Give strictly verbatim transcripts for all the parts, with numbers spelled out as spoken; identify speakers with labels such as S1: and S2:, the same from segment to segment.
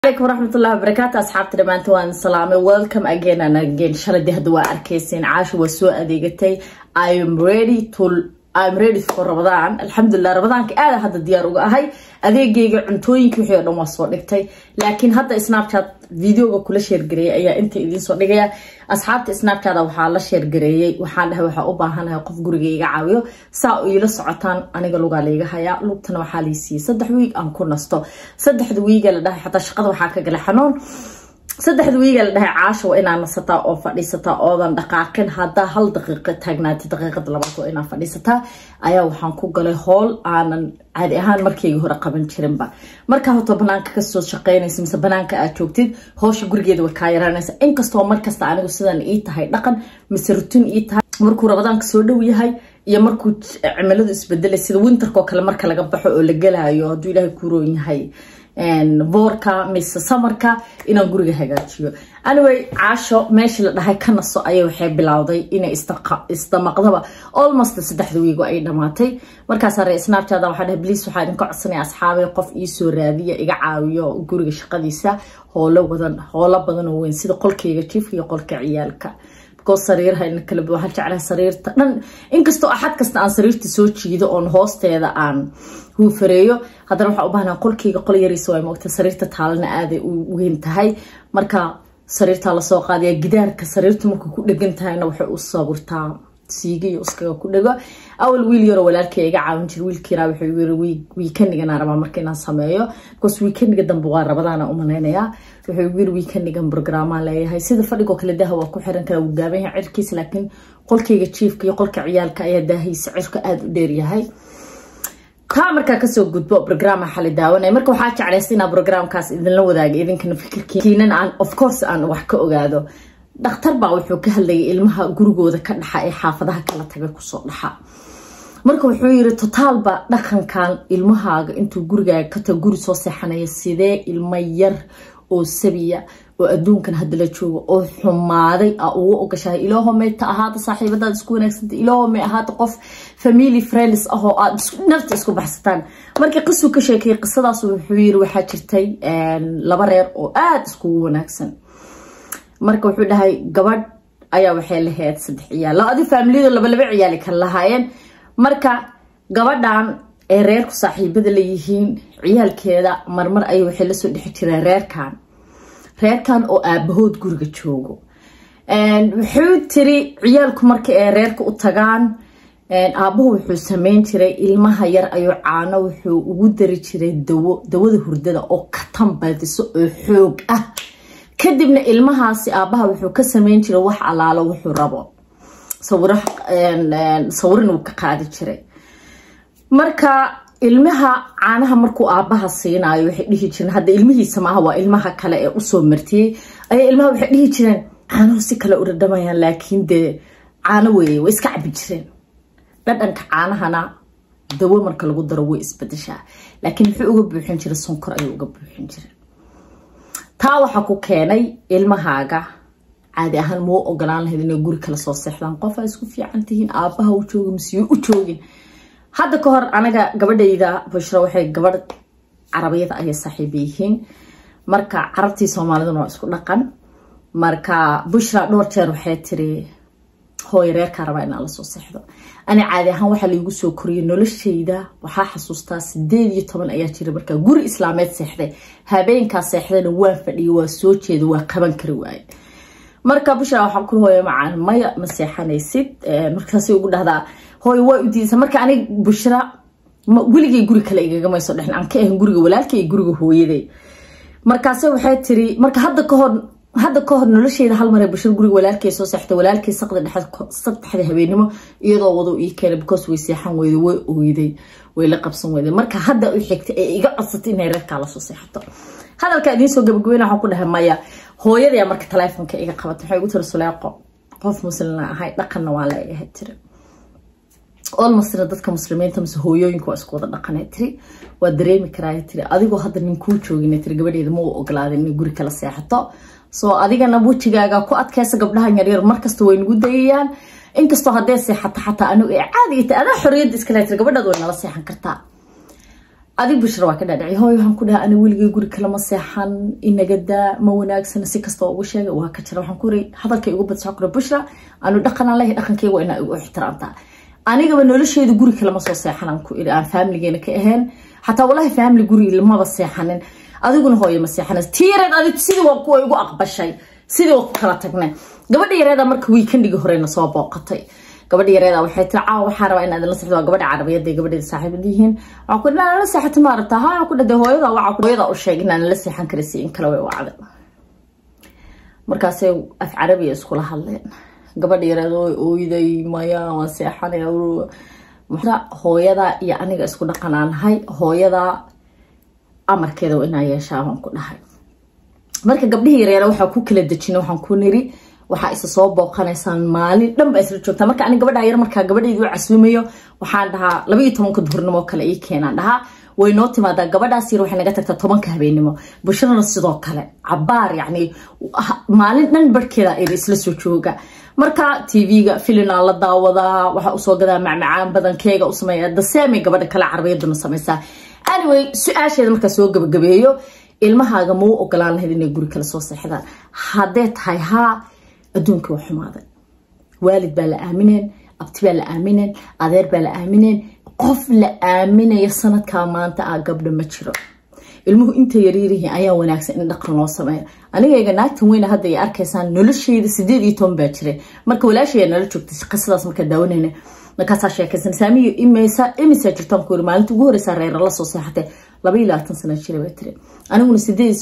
S1: عليكم ورحمة الله وبركاته أصحاب ترمانتوان سلامة welcome again and again شردي هدوا أركيسين عاش وسوء أديقتي I am ready to I'm ready for رمضان الحمد لله رمضان كأله هذا الديار وهاي أديقي عنتوين كيحيو نوم صور لكتي لكن هذا سناب شات فيديو كل شيء قريه أي أنت إذا صور لقيا أصحاب سناب شات وحالة شيء قريه وحالها وحقوبها هنا يقف قريه عاويو ساو يلص عطان أنا قالوا قالي هيا لوقتنا وحالي سي صدح ويك أم كنا ستو صدح ذويق لده حتى شقد وحاكا قال حنون صدح ذويق لده عاش وإنا نستا أو فليستا أو ذن دقائق هذا هل دقيقة تجنات دقيقة لبعض وإنا فليستا أيا وحنكو قال هول أنا عادي أهان مركي هو رقم شربا مركه طبناك كسر شقين اسم سبناك أشوكتي هوش جرجيد وكايرانس إن كستو مركز تعنى وسدان إيه هاي لقن مسرتون إيه مركو رمضان كسر ويا هاي يا مركو عملوا إسبدل السيد وينتر كوكل مركه لقبحوا ولا جلها يهدوا إلى كورون هاي ان فوركا مس سمركا إن جرجي هجاتيو anyway عاشو ماشي لهاي كنا صو أيه وحب بلاودي إن استق استمقضبا almost سدح ذويجو أي دماتي مركز الرئيس سناب شات وحده بليس وحده كعصني أصحابي قف إيسو رادية إجعاويو جرجي شقديسة هولا بدن هولا بدن وين سيد قل كيجتيف يقول كعيالك كل صرير هاي نكلب واحد على صرير تن إن كستو أحد كست عن صرير تسوتش يدو on host هذا عن هو فريو هذا روح أبانا قل كي قل يريسوي موقت صرير تتعلنا هذا وينتهي مركا صرير تعال سوق هذا جدار كصرير تمرك كل جنتها إنه وح الصابر تاع سيجي وسكوا كل جا أو الويل يرو ولا كي يجا عاون الويل كيرا وحوي وي ويكند جنا ربع مركنا سمايو كوس ويكند جدا بوار ربضانا أمنا يا وحوي ويكند جن برنامج عليه هاي سيد فريقه كل ده هو كحرن كلا وجابه عركيس لكن قل كي تشيف كي قل كعيال كأي ده هي سعرك أد ديري هاي كامركا كسو قدبو برنامج حل داونا مركو حاجة على سينا برنامج كاس إذن لو ذاك إذن كنا فكر كينن عن of course عن وحكو جادو دكتور baa wuxuu ka hadlayay ilmaha gurigooda ka dhaxa ee xaafadaha kala taga ku soo dhaxa marka wuxuu yiri total ba dhaqankan ilmahaaga intuu gurigaaga ka tago guri soo seexanaya sidee ilma yar oo sabiya oo adduunkan hadda la joogo oo xumaaday oo u gashay ilaaho ma ta ahaada saaxiibadaad isku wanaagsan ilaaho ma ahaada qof family friends ah oo aad nafta isku baxsataan marka qiso ka sheekay qisadaas wuxuu yiri waxa jirtay laba reer oo aad isku wanaagsan marka wuxuu dhahay gabadh ayaa waxay lahayd saddex ciyaal la adi family laba laba ciyaal ka lahaayeen marka gabadhan ee reerku saaxiibada leeyihiin ciyaalkeeda marmar ay waxay la soo dhixi jireen reerkan reerkan oo aabahood guriga joogo and wuxuu tiri ciyaalku marka ay reerka u tagaan and aabahu wuxuu sameyn jiray ilmaha yar ayuu caano wuxuu ugu dari jiray dawo dawada hurdada oo ka tambadiso oo xoog ah kadibna ilmahaasi aabaha wuxuu ka sameyn jiray wax alaalo wuxuu rabo sawir sawirin uu ka qaadi jiray marka ilmaha caanaha markuu aabaha siinayo waxay dhihi jireen hadda ilmihiisa maaha waa ilmaha kale ee u soo martiyay ay ilmaha waxay dhihi jireen caanaha si kale u dhadhamayaan laakiin de caano weey way iska cabi jireen dhadhanka caanahana dawo marka lagu daro way isbedeshaa laakiin wuxuu uga buuxin jiray sonkor ayuu uga buuxin jiray taa waxa ku keenay ilmahaaga caadi ahaan moo ogolaan lahayd inay guri kala soo seexdaan qof ay isku fiican tihiin aabaha u joogin si u joogin hadda ka hor anaga gabadhayda Bushra waxay gabadh Carabiyada ay saaxiib yihiin marka carabtii Soomaalida waa isku dhaqan marka Bushra dhowr jeer waxay tiri hooy reer ka raba in la soo seexdo ani caadi ahaan waxa la igu soo koriyay noloshayda waxa xasuustaa sideed iyo toban ayaa jiray marka guri islaameed seexday habeenka seexdayna waa fadhiyo waa soo jeedo waa qaban kari waay marka Bushra waxa ku hooyo macaan maya ma seexanaysid markaas ugu dhahdaa hooy way u diisan marka ani Bushra wiligay guri kale igaga ma soo dhaxin aan ka ahan guriga walaalkay guriga hooyaday markaas waxay tiri marka hadda ka hor hadda ka hor noloshayda hal mar ay Bushra guriga walaalkay soo seexday walaalkay saqda dhaxad saddexda habeenimo iyadoo wado ii keenay because way seexan weyday way ooyday way la qabsan weyday marka hadda u xigtay ee iga codsatay inay reerka la soo seexato hadalka idin soo gabagabeyna waxa ku dhahay maya hooyada marka telefoonka iga qabatay waxay ugu tiri Suleeqo qof muslim ahay dhaqanna waa la iga tiri almost dadka muslimiinta mise hooyooyinku waa isku wada dhaqanay tiri waa dareemi karaa tiri adigoo hadda nin ku joogin tiri gabadheeda ma ogolaadin in guri kala seexato soo adigana wajigaaga ku adkaysa gabdhaha yar yar markasta way nagu dayayaan inkastoo hadday seexato xataa anigu ee caadi ah ada xoriyad iska leeyahay gabadhadu way nala seexan kartaa أديك بشرة واحدة دعي هاي وهم كلها أنا ولقي يقول كلام صحن إن جدا ما وناقصنا سكستة وشيء وهكذا وهم كوري هذا كي يقول بتشكر بشرة أنا دخل عليه دخل كي وأنا احترامته أنا قبل نقول شيء يقول كلام صحن أنا كوري أنا فاهم لقينا كأهن حتى والله فاهم لقولي لما بس صحن أديك إنه هاي مسيحنا تيرد أديك سيد وقوي يقول أقبل شيء سيد وقراتكنا قبل يراد مرك ويكند يجهرين صواب وقطي قبل يراد وحيت عاو حارة إن هذا النص قبل عربية دي قبل صاحب ديهن عقول لا لسه حتى ما رتها عقول ده هو يضع وعقول يضع الشيء إن أنا لسه حنكرسين كلوي وعد مركزي أف عربية سكولة حلين قبل يراد ويدي مايا مسيحنا يورو محدا هو يضع يعني سكولة قنان هاي هو يضع أمر كذا وإنها يشاهم كل هاي marka gabdhihii reer waxa ku kala dajino waxaan ku niri waxa isa soo booqanaysaan maalin dhanba isla joogta marka ani gabadha yar marka gabadheedu casuumayo waxaan dhahaa laba iyo toban ka duhurnimo kale ii keenan dhahaa way noo timaada gabadhaas yar waxay naga tagtaa toban ka habeenimo bulshadana sidoo kale cabaar yani maalin dhan barkeeda ay isla soo jooga marka tv-ga filina la daawada waxa uu soo gadaa macmacaan badankeega u sameeyaa daseemay gabadha kala carbiyaduna sameeysaa anyway su'aasheeda marka soo gabagabeeyo ilmahaaga ma u ogolaan lahayd inay guri kala soo seexdaan haddee tahay haa adduunka waa xumaaday waalid baa la aamineen abti baa la aamineen adeer baa la aamineen qof la aaminaya sanadkaa maanta ah gabdho ma jiro ilmuhu inta yariirihiin ayaa wanaagsan in dhaqan loo sameeyo anigayga naagtan weyna hadda ay arkaysaan nolosheeda sideed iyo toban baa jiray marka walaashaya nala joogtay qisadaas marka daawanayna markaasaa sheekaysan saamiyo imeysa imisa jirtaan ku yiri maalinta ugu horeysa reer la soo seexatay laba iyo labaatan sano jira baa tiri aniguna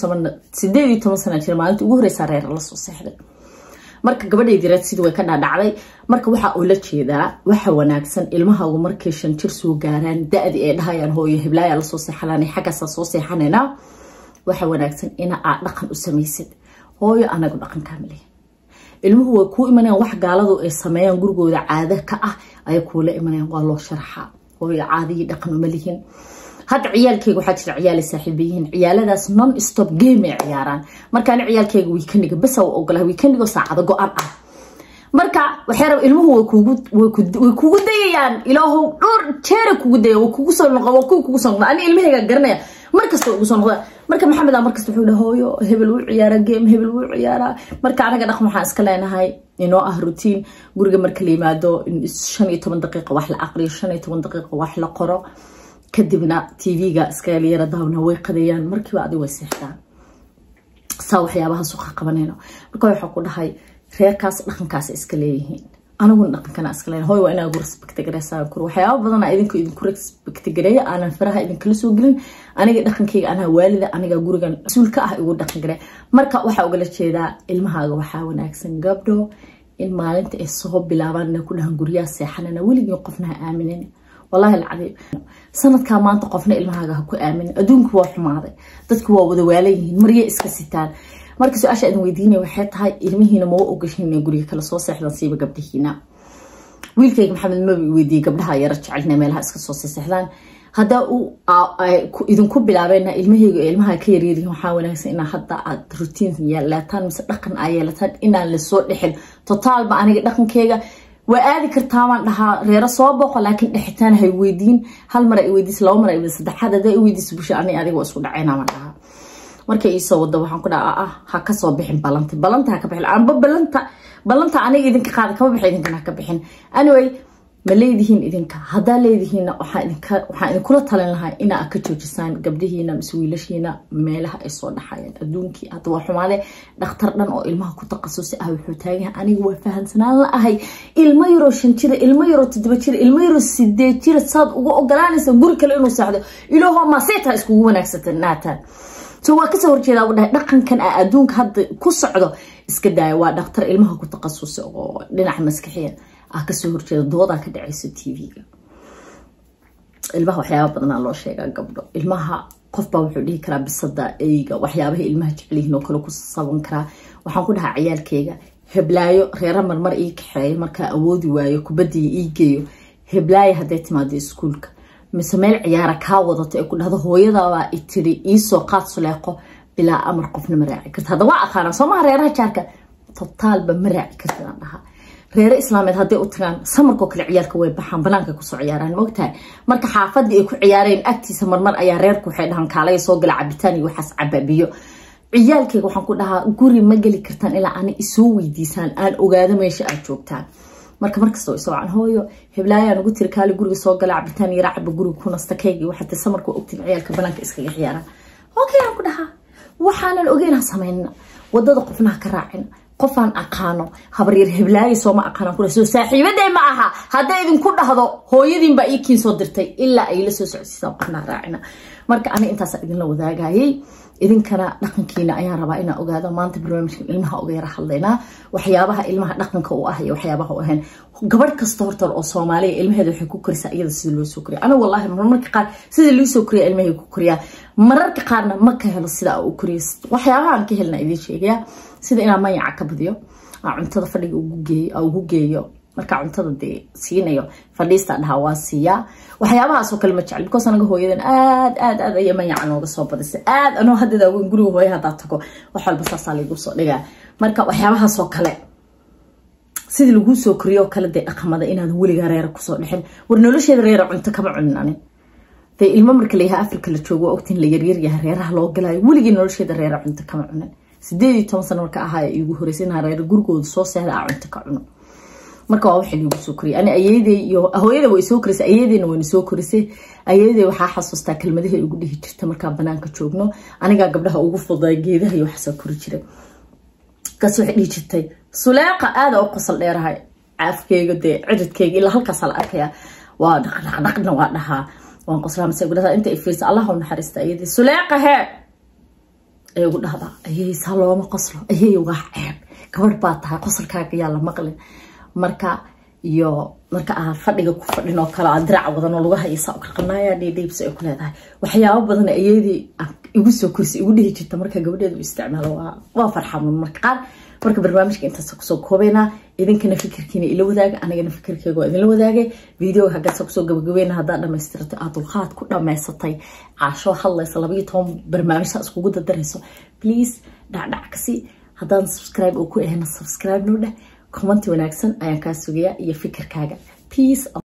S1: sideed iyo toban sano jira maalinta ugu horeysa reer la soo seexday marka gabadheedii reed sidoo way ka dhaadhacday marka waxa uu la jeedaa waxa wanaagsan ilmahaagu markay shan jir soo gaaraan da'di ay dhahayaan hooyo heblaaya la soo seexanay xaggaas soo seexanayna waxa wanaagsan in aad dhaqan u samaysid hooyo anagu dhaqan kaamil ilmuhu way ku imanayaan wax gaaladu ay sameeyaan gurigooda caado ka ah ay kuula imanayaan waa loo sharxaa hooyo caadi dhaqan uma lihin had ciyaalkaygu waxa jira ciyaal saaxiibiyiin ciyaaladaas non stop game ay ciyaaraan marka aan ciyaalkaygu weekendiga bas oo ogolahay weekendiga saacado go'an ah marka waxay rab ilmuhu way kugu way kugu dayayaan ilaahu dhur jeer kugu dayo way kugu soo noqo way kugu soo noqo ani ilmahayga garanaya markasta ugu soo noqdo marka maxamed ah markasta wuxuu dhahay hooyo hebel uu ciyaara game hebel uu ciyaara marka anaga dhaqan waxaan iska leenahay inoo ah routine guriga marka la yimaado shan iyo toban daqiiqo wax la aqriyo shan iyo toban daqiiqo wax la qoro kadibna tv-ga iska yara daawna way qadayaan markiiba adiga way seexdaan saa waxyaabaha suuqa qabanayno marka waxa ku dhahay reerkaas dhaqankaas iska leeyihiin anaguna dhaqankana iska leeyahay hooyo waa inaa ugu respect gareysaa kur waxyaabo badan ah idinku idinku respect gareeya aanan faraha idin kala soo gelin aniga dhaqankayga anaa waalida aniga gurigan rasuulka ah igu dhaqan gareey marka waxa uga la jeedaa ilmahaaga waxa wanaagsan gabdho in maalinta ay soo bilaabaan ku dhahan guriyaha seexanana weligii qofna aaminin والله العظيم سنة كمان تقفنا المهاجة هكو آمن أدونك هو حماضي تذكر هو وذواليه مريء إسكستان مركز أشياء إنه يديني وحيت هاي إلمي هنا مو أوجشين يقولي كلا صوص إحنا نصيبه قبل هنا ويلكي محمد ما بيودي قبلها يرجع لنا مالها إسكسوس سهلان هذا إذا كوب لعبنا إلمي إلمها كيريري محاولة إن حتى روتين يلا تان مسرقن آية تان إن الصوت لحد تطالب أنا دقن كيجا وآدي كرتامان لها ريرة صوابق لكن إحتان هاي ويدين هالمرة يويديس لو مرة يويديس ده حدا ده يويديس بوش أني أدي واسود عينا معها مركي يسوى ده وحن كنا آه هكا صوبحين بلنت بلنت هكا بحين أنا ببلنت بلنت أنا إذن كقاعدة كم بحين إذن هكا بحين anyway مليدهين إذن كهذا ليدهين وحين ك وحين كل طلنا لها إن أكتشو جسان قبلهنا مسويلش هنا مالها إصون حياة أدونكي أتوحم عليه نختارنا أو إلمها كتقصص أو حتاجها أنا هو فهم سنة لا هي الميرو شنتير الميرو تدبتير الميرو سدتير صاد وقراني سنقول كل إنه سعد إله هو ما سيتها إسكوه نكسة الناتن سواء كسر كذا وده دقن كان أدونك هاد كسعده إسكداي ودكتور إلمها كتقصص أو لنحن مسكحين أكسر كذا ضوضة كده عيسى تي في المها وحياة بدنا الله شيء قبله المها قف بوحدي كرا بالصدق إيجا وحياة المها جبليه نوكلو كصابون كرا وحنقولها عيال كيجا هبلايو غير مرمر إيك حي مركا أودي وايو كبدي إيجيو هبلاي هديت ما دي سكولك مسمى عيارة كاوضة يقول هذا هو يضع يتري إيسو قات سلاقه بلا أمر قفنا مراعي كنت هذا واقع خانا سوما ريرها شاركة تطال بمراعي كنت لها reer islaameed hadday u tagaan samarkoo kale ciyaalka way baxaan banaanka ku soo ciyaaraan moogtahay marka xaafadii ay ku ciyaareen agtiisa marmar ayaa reerku waxay dhahan kaalay soo gala cabitaan iyo waxaas cababiyo ciyaalkayga waxaan ku dhahaa guri ma gali kartaan ilaa aan isoo weydiisaan aan ogaado meesha aad joogtaan marka markastoo isoo aan hooyo heblaayaan ugu tiri kaali guriga soo gala cabitaan iyo raacba guriga ku nasta kayga waxaad samarkoo ogtiin ciyaalka banaanka iskaga ciyaaraan okay aan ku dhahaa waxaanan ogeynaa sameynaa wadada qofna ka raacin qofaan aqaano habar yar heblaay soo ma aqaan ku soo saaxiibaday ma aha haday idin ku dhahdo hooyadiin ba ii kiin soo dirtay ilaa ay la soo socodsiisan qofna raacina marka ani intaas idin la wadaagayay idinkana dhaqankiina ayaan rabaa inaan ogaado maanta barnaamijka ilmaha uga yara hadlaynaa waxyaabaha ilmaha dhaqanka u ah iyo waxyaabaha u ahayn gabadh kasta horta oo Soomaaliya ilmaheeda waxay ku korisaa iyada sida loo soo koriyo ana wallahi marmarka qaar sida loo soo koriyo ilmaheeda ku koriyaa mararka qaarna ma ka helo sida uu koriyo waxyaabaha aan ka helna idin sheegaya sida inaan mayaca ka badiyo cuntada fadhiga ugu geeyo ugu geeyo marka cuntada de siinayo fadhiista dhaha waa siiya waxyaabahaas oo kale ma jecel because anaga hooyadan aad aad aad ay mayaca nooga soo badisay aad anoo hadda ugu guriga hooyaha hada tago wax walba saasa lagu soo dhigaa marka waxyaabahaas oo kale sidii lagu soo koriyo kala de dhaqamada inaad weliga reer ku soo dhixin war nolosheeda reer cunto kama cunin de ilmo marka leeyahay Afrika la joogo waqtin la yar yar yahay reeraha loo galay weliga nolosheeda reer cunto kama cunin sideed iyo toban sano marka ahaa igu horeysay reer gurigooda soo seexda cunto ka cuno marka waa wixii lagu soo koriyay ani ayeeday iyo hooyada way soo korisay ayeedayna way soo korisay ayeeday waxa xasuustaa kelmadaha ugu dhihi jirtay marka banaanka joogno aniga gabdhaha ugu fuday geedaha iyo wax soo kori jiray kaas waxay dhihi jirtay Suleeqa aad oo qosol dheerahay afkeyga de cididkeyga ilaa halkaas la arkaya waa dhaqdhaq dhaqna waa dhaha waan qoslaamay gudada inta ifiis Allah u naxariista ayeeday Suleeqa he ay ugu dhahda ayay salooma qoslo ayay uga ceeb gabadh baa tahay qosolkaaga yaa la maqlin marka iyo marka aan fadhiga ku fadhino kala adraac wadan oo lagu haysa oo qanaya dhiidhiibs ay ku leedahay waxyaabo badan ayeedii igu soo kursi igu dhihi jirta marka gabadheedu isticmaalo waa waa farxan marka qaar marka barnaamijka intaas ku soo koobayna idinkana fikirkiina ila wadaaga anigana fikirkeyga idin la wadaagay video haga soo soo gabagabeeyna hadaa dhameystirto aad dulqaad ku dhameysatay caasho hadlaysa laba iyo toban barnaamij isku dardareyso please dhacdhac kasi hadaan subscribe oo ku ahna subscribe noo dheh comment wanaagsan ayaan ka sugayaa iyo fikirkaaga peace.